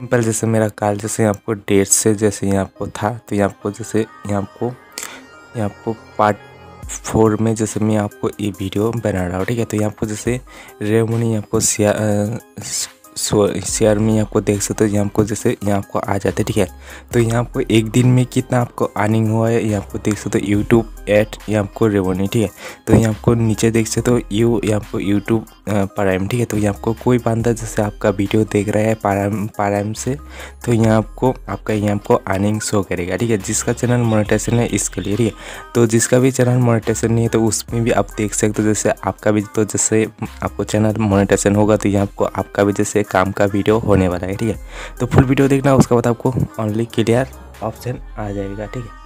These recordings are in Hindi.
सिंपल जैसे मेरा कॉल जैसे आपको डेट से जैसे यहाँ आपको था, तो यहाँ आपको जैसे यहाँ आपको पार्ट 4 में जैसे मैं आपको ये वीडियो बना रहा हूँ, ठीक है। तो यहाँ आपको जैसे रेमोनी आपको शेयर में आपको देख सकते हो, यहाँ आपको जैसे यहाँ आपको आ जाते हैं, ठीक है। तो यहाँ आपको एक दिन में कितना आपको अर्निंग हुआ है यहाँ आपको देख सकते हो, यूट्यूब एड यहाँ आपको रेमोनी, ठीक है। तो यहाँ आपको नीचे देख सकते हो यहाँ आपको यूट्यूब प्राइम, ठीक है। तो यहाँ आपको कोई बंदा जैसे आपका वीडियो देख रहा है प्राइम से, तो यहाँ आपको यहाँ आपको अर्निंग शो करेगा, ठीक है। जिसका चैनल मोनेटाइजेशन है इसके लिए, ठीक है। तो जिसका भी चैनल मोनेटाइजेशन नहीं है तो उसमें भी आप देख सकते हो, जैसे आपका भी तो जैसे आपको चैनल मोनेटाइजेशन होगा तो यहाँ आपको आपका भी जैसे काम का वीडियो होने वाला है, ठीक है। तो फुल वीडियो देखना, उसके बाद आपको ओनली क्लियर ऑप्शन आ जाएगा, ठीक है।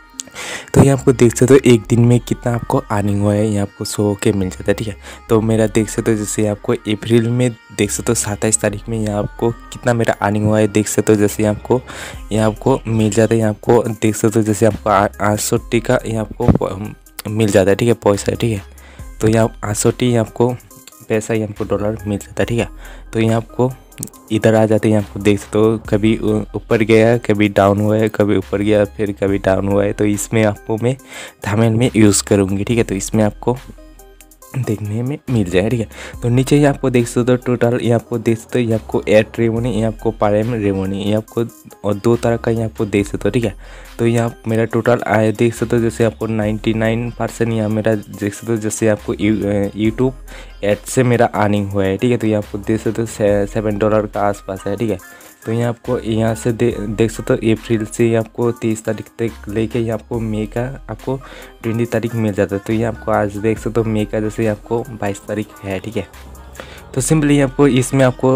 तो ये आपको देख सकते हो एक दिन में कितना आपको अर्निंग हुआ है यहाँ आपको शो होके मिल जाता है, ठीक है। तो मेरा देख सकते हो जैसे आपको अप्रैल में देख सकते हो 27 तारीख में यहाँ आपको कितना मेरा अर्निंग हुआ है देख सकते हो, जैसे यहाँ आपको मिल जाता है, यहाँ आपको देख सकते हो जैसे आपको 860 का यहाँ आपको मिल जाता है, ठीक है, पैसा, ठीक है। तो यहाँ 860 आपको पैसा यहाँ आपको डॉलर मिल जाता है, ठीक है। तो यहाँ आपको इधर आ जाते हैं, यहाँ आपको देख सकते हो कभी ऊपर गया कभी डाउन हुआ है, कभी ऊपर गया फिर कभी डाउन हुआ है। तो इसमें आपको मैं थंबनेल में यूज़ करूँगी, ठीक है। तो इसमें आपको देखने में मिल जाए, ठीक है। तो नीचे ही आपको देख सकते हो टोटल ये आपको देख सकते हो, ये आपको एड रेमोनी, ये आपको प्राइम रेमोनी, ये आपको और 2 तरह का ये आपको देख सकते हो, ठीक है। तो यहाँ मेरा टोटल आया देख सकते हो, जैसे आपको 99% यहाँ मेरा देख सकते हो, जैसे आपको यूट्यूब एड से मेरा अर्निंग हुआ है, ठीक है। तो यहाँ आपको देख सकते हो $7 का आसपास है, ठीक है। तो यहाँ आपको यहाँ से देख सकते हो अप्रैल से आपको 30 तारीख तक लेके यहाँ आपको मई का आपको 20 तारीख मिल जाता है। तो ये आपको आज देख सकते हो मई का जैसे आपको 22 तारीख है, ठीक है। तो सिंपली आपको इसमें आपको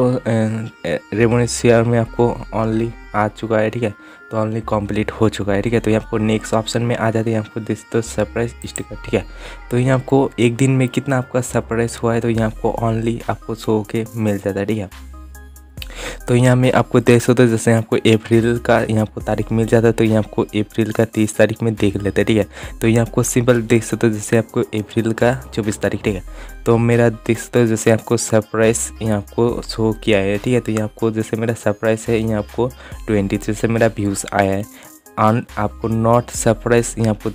रेमोनी शेयर में आपको ऑनली आ चुका है, ठीक है। तो ऑनली कंप्लीट हो चुका है, ठीक है। तो यहाँ आपको नेक्स्ट ऑप्शन में आ जाते हैं, आपको देख सकते हो सरप्राइज स्टिकर, ठीक है। तो यहाँ आपको एक दिन में कितना आपका सरप्राइज हुआ है तो यहाँ आपको ऑनली आपको शो के मिल जाता है, ठीक है। तो यहाँ में आपको देख सकते हो जैसे आपको अप्रैल का यहाँ आपको तारीख मिल जाता है, तो यहाँ आपको अप्रैल का 30 तारीख में देख लेते हैं, ठीक है। तो यहाँ आपको सिंपल देख सकते हो जैसे आपको अप्रैल का 24 तारीख, ठीक है। तो मेरा देख सकते हो जैसे आपको सरप्राइज यहाँ आपको शो किया है, ठीक है। तो यहाँ आपको जैसे मेरा सरप्राइज है यहाँ आपको 23 से मेरा व्यूज़ आया है, आपको नॉट सरप्राइज यहाँ आपको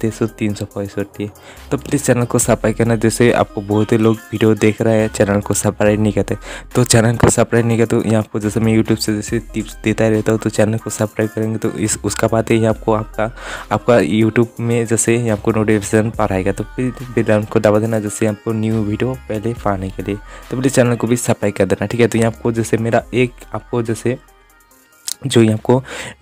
365 तो प्लीज़ चैनल को सब्सक्राइब करना। जैसे आपको बहुत ही लोग वीडियो देख रहे हैं चैनल को सब्सक्राइब नहीं करते, तो चैनल को सब्सक्राइब नहीं करते, तो यहाँ आपको जैसे मैं यूट्यूब से जैसे टिप्स देता रहता हूँ, तो चैनल को सब्सक्राइब करेंगे तो उसका बात है आपको आपका यूट्यूब में जैसे आपको नोटिफिकेशन पर आएगा, तो प्लीज़ बेल आइकन को दबा देना जैसे आपको न्यू वीडियो पहले पाने के लिए। तो प्लीज़ चैनल को भी सब्सक्राइब कर देना, ठीक है। तो यहाँ आपको जैसे मेरा एक आपको जैसे जो यहाँ आपको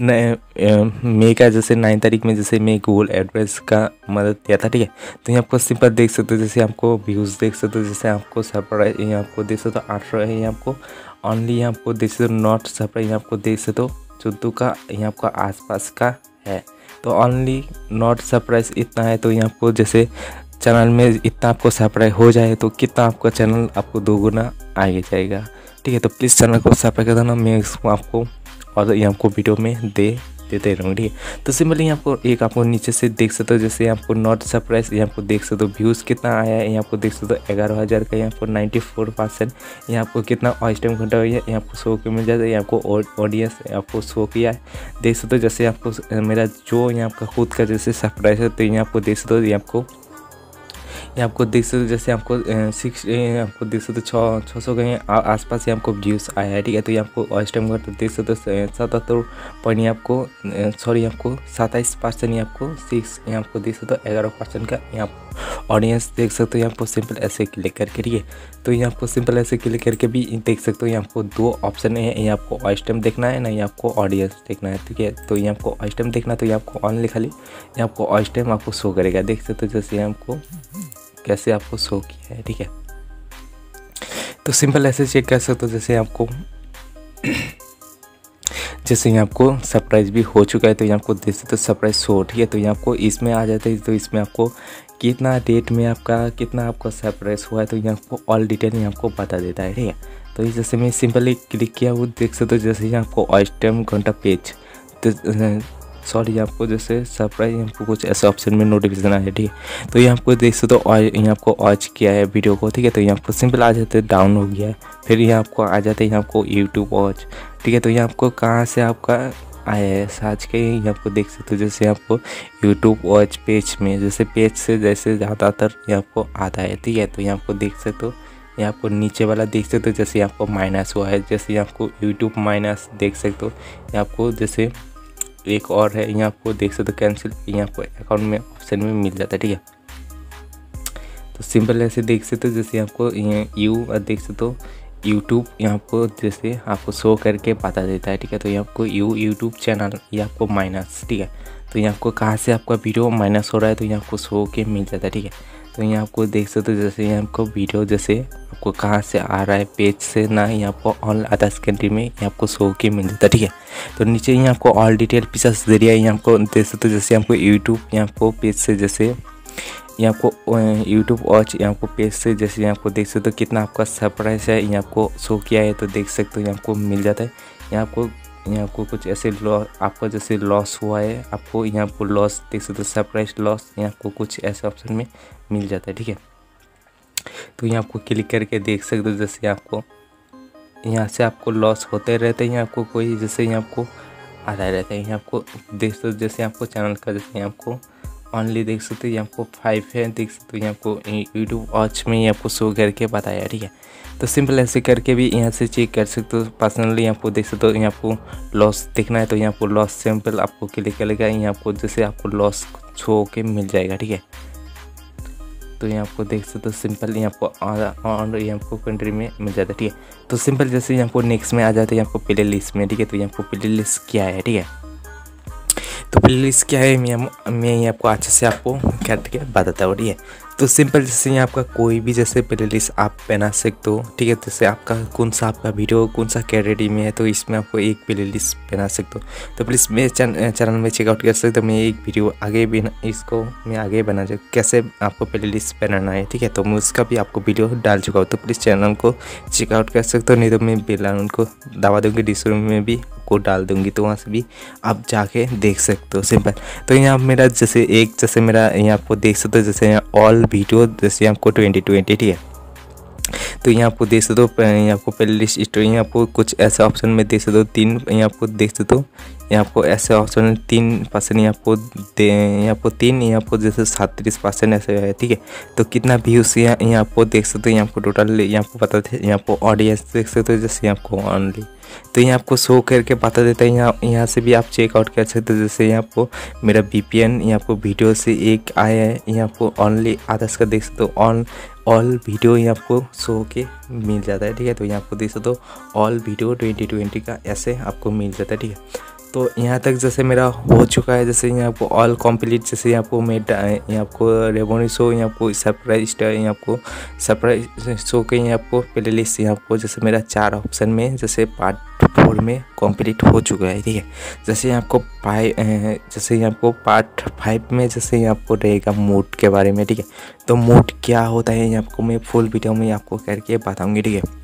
मई का जैसे 9 तारीख में जैसे मैं गूगल एडवर्ड्स का मदद दिया था, ठीक है। तो यहाँ आपको सिंपल देख सकते हो जैसे आपको व्यूज़ देख सकते हो, जैसे आपको सरप्राइज यहाँ आपको देख सकते हो 800 है, यहाँ आपको ऑनली यहाँ आपको देख सकते हो नॉट सरप्राइज यहाँ आपको देख सकते हो 14 का यहाँ आपका आसपास का है। तो ऑनली नॉट सरप्राइज इतना है, तो यहाँ आपको जैसे चैनल में इतना आपको सरप्राइज हो जाए तो कितना आपका चैनल आपको 2 गुना आगे जाएगा, ठीक है। तो प्लीज़ चैनल को सब्सक्राइब कर देना, मैं इसको आपको और ये आपको वीडियो में देते रहूँगी, ठीक है। तो सिंपली यहाँ आपको एक आपको नीचे से देख सकते हो जैसे आपको नॉट सरप्राइज यहाँ आपको देख सकते हो व्यूज़ कितना आया है, यहाँ आपको देख सकते हो 11,000 का, यहाँ आपको 94%, यहाँ आपको कितना वॉच टाइम घंटा हुआ है यहाँ आपको शो के मिल जाता है, यहाँ आपको ऑडियंस आपको शो किया है देख सकते हो। जैसे आपको मेरा जो यहाँ आपका खुद का जैसे सरप्राइज है, तो यहाँ आपको देख सकते हो ये आपको देख सकते हो जैसे आपको आपको देख सकते हो 600 के आसपास ही आपको व्यूज़ आया है, ठीक है। तो ये आपको वॉच टाइम का तो देख सकते हो 77 पॉइंट आपको सॉरी आपको 27% ही आपको 6 यहाँ आपको देख सकते हो 11% का यहाँ ऑडियंस देख सकते हो। यहाँ आपको सिंपल ऐसे क्लिक करके, ठीक है। तो ये आपको सिंपल ऐसे क्लिक करके भी देख सकते हो, यहाँ आपको 2 ऑप्शन है, ये आपको वॉच टाइम देखना है ना, ये आपको ऑडियंस देखना है, ठीक है। तो ये आपको वॉच टाइम देखना है तो ये आपको ऑन लिखा ली, ये आपको वॉच टाइम आपको शो करेगा देख सकते हो जैसे आपको कैसे आपको शो किया है, ठीक है। तो सिंपल ऐसे चेक कर सकते हो जैसे आपको जैसे यहाँ आपको सरप्राइज भी हो चुका है, तो यहाँ आपको देख सकते हो सरप्राइज शो, ठीक है। तो यहाँ आपको इसमें आ जाता है, तो इसमें आपको कितना डेट में आपका कितना आपका सरप्राइज हुआ है, तो यहाँ आपको ऑल डिटेल यहाँ आपको बता देता है, ठीक है। तो ये जैसे मैं सिंपली क्लिक किया वो देख सकते हो जैसे यहाँ आपको वॉच टाइम घंटा पेज सॉरी यहाँ आपको जैसे सरप्राइज हमको कुछ ऐसा ऑप्शन में नोटिफिकेशन आया, ठीक है। तो यहाँ आपको देख सकते हो यहाँ आपको वॉच किया है वीडियो को, ठीक है। तो यहाँ आपको सिंपल आ जाते हैं डाउन हो गया है, फिर यहाँ आपको आ जाते हैं यहाँ आपको यूट्यूब वॉच, ठीक है। तो यहाँ आपको कहाँ से आपका आया है आज के, यहाँ आपको देख सकते हो जैसे आपको यूट्यूब वॉच पेज में जैसे पेज से जैसे ज़्यादातर यहाँ आपको आता है, ठीक है। तो यहाँ आपको देख सकते हो यहाँ आपको नीचे वाला देख सकते हो जैसे आपको माइनस हुआ है, जैसे यहाँ आपको यूट्यूब माइनस देख सकते हो। यहाँ आपको जैसे एक और है यहाँ आपको देख सकते हो कैंसिल, यहाँ आपको अकाउंट में ऑप्शन में मिल जाता है, ठीक है। तो सिंपल ऐसे देख सकते हो जैसे आपको देख सकते हो यूट्यूब यहाँ आपको जैसे आपको शो करके बता देता है, ठीक है। तो यहाँ आपको यूट्यूब चैनल ये आपको माइनस, ठीक है। तो यहाँ आपको कहाँ से आपका वीडियो माइनस हो रहा है तो यहाँ आपको शो के मिल जाता है, ठीक है। तो यहाँ आपको देख सकते हो जैसे यहाँ आपको वीडियो जैसे आपको कहाँ से आ रहा है पेज से ना, यहाँ आपको ऑल अदर्स कंट्री में यहाँ आपको शो के मिल जाता है, ठीक है। तो नीचे यहाँ आपको ऑल डिटेल फीचर्स दे दिया है, यहाँ आपको देख सकते हो जैसे आपको यूट्यूब यहाँ आपको पेज से जैसे यहाँ आपको यूट्यूब वॉच यहाँ आपको पेज से जैसे यहाँ आपको देख सकते हो कितना आपका सरप्राइज है यहाँ आपको शो किया है, तो देख सकते हो यहाँ आपको मिल जाता है। यहाँ आपको कुछ ऐसे आपको जैसे लॉस हुआ है, आपको यहाँ आपको लॉस देख सकते हो सरप्राइज लॉस, यहाँ आपको कुछ ऐसे ऑप्शन में मिल जाता है, ठीक है। तो यहाँ आपको क्लिक करके देख सकते हो जैसे आपको यहाँ से आपको लॉस होते रहते हैं, यहाँ आपको कोई जैसे यहाँ आपको आता रहता है, यहाँ आपको देख सकते हो जैसे आपको चैनल का जैसे यहाँ आपको ऑनली देख सकते हो यहाँ आपको 5 है, देख सकते हो यहाँ आपको यूट्यूब वॉच में ये आपको शो करके बताया, ठीक है। तो सिंपल ऐसे करके भी यहाँ से चेक कर सकते हो। पर्सनली यहाँ आपको देख सकते हो यहाँ आपको लॉस देखना है तो यहाँ आपको लॉस सिंपल आपको क्लिक करेगा, यहाँ आपको जैसे आपको लॉस शो के मिल जाएगा, ठीक है। तो यहाँ आपको देख सकते हो सिंपल यहाँ आपको यहाँ आपको कंट्री में मिल जाता है, ठीक है। तो सिंपल जैसे यहाँ आपको नेक्स्ट में आ जाता है यहाँ आपको प्ले लिस्ट में, ठीक है। तो यहाँ आपको प्ले लिस्ट क्या है, ठीक है। तो प्ले लिस्ट क्या है मैं ये आपको अच्छे से आपको काट के बताता हूँ, ठीक है। तो सिंपल जैसे यहाँ आपका कोई भी जैसे प्ले लिस्ट आप बना सकते हो, ठीक है। जैसे आपका कौन सा आपका वीडियो कौन सा कैटेगरी में है तो इसमें आपको एक प्ले लिस्ट बना सकते हो। तो प्लीज़ मेरे चैनल में चेकआउट कर सकते हो, मैं एक वीडियो आगे भी इसको मैं आगे बना सकूँ कैसे आपको प्ले लिस्ट बनाना है, ठीक है। तो मैं उसका भी आपको वीडियो डाल चुका हूँ, तो प्लीज़ चैनल को चेकआउट कर सकते हो, नहीं तो मैं बेल आइकन को दबा दूँगी, डिस्क्रिप्शन में भी को डाल दूंगी, तो वहाँ से भी आप जाके देख सकते हो सिंपल। तो यहाँ मेरा जैसे मेरा यहाँ आपको देख सकते हो जैसे यहाँ ऑल वीडियो जैसे आपको 2020, ठीक है। तो यहाँ आपको देख सकते हो यहाँ आपको प्ले लिस्ट स्टोरी यहाँ आपको कुछ ऐसा ऑप्शन में देख सकते हो 3 यहाँ आपको देख सकते हो यहाँ आपको ऐसे ऑप्शन 3% यहाँ आपको 3 यहाँ आपको जैसे 37% ऐसे है, ठीक है। तो कितना व्यूज़ यहाँ आपको देख सकते हो, यहाँ आपको टोटल यहाँ आपको पता थे, यहाँ आपको ऑडियंस देख सकते हो जैसे यहाँ आपको ऑनली, तो यहाँ आपको शो करके बता देता है। यहाँ से भी आप चेकआउट कर सकते हो, जैसे यहाँ आपको मेरा VPN यहाँ आपको वीडियो से एक आया है, यहाँ आपको ऑनली आदर्श का देख सकते हो ऑल वीडियो यहाँ आपको शो के मिल जाता है, ठीक है। तो यहाँ आपको देख सकते हो ऑल वीडियो 2020 का ऐसे आपको मिल जाता है, ठीक है। तो यहाँ तक जैसे मेरा हो चुका है, जैसे यहाँ आपको ऑल कंप्लीट जैसे यहाँ आपको यहाँ आपको रेवन्यू शो यहाँ आपको सरप्राइज यहाँ आपको सरप्राइज शो के यहाँ आपको प्ले लिस्ट यहाँ आपको जैसे मेरा 4 ऑप्शन में जैसे पार्ट 4 में कंप्लीट हो चुका है, ठीक है। जैसे यहाँ आपको जैसे यहाँ आपको पार्ट 5 में जैसे यहाँ आपको रहेगा मूड के बारे में, ठीक है। तो मूड क्या होता है यहाँ आपको मैं फुल वीडियो में आपको करके बताऊँगी, ठीक है।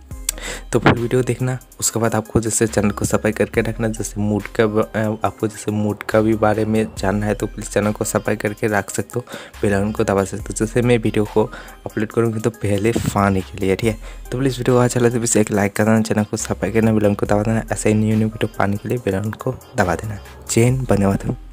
तो फुल वीडियो देखना, उसके बाद आपको जैसे चैनल को सब्सक्राइब करके रखना। जैसे मूड का आपको जैसे मूड का भी बारे में जानना है तो प्लीज़ चैनल को सब्सक्राइब करके रख सकते हो, बेल आइकन को दबा सकते हो। जैसे मैं वीडियो को अपलोड करूँगी तो पहले पाने के लिए, ठीक है। तो प्लीज़ वीडियो अच्छा लगे तो प्लीज़ एक लाइक कर देना, चैनल को सब्सक्राइब करना, बेल आइकन को दबा देना। ऐसे ही न्यू वीडियो पाने के लिए बेल आइकन को दबा देना। जय हिंद, धन्यवाद।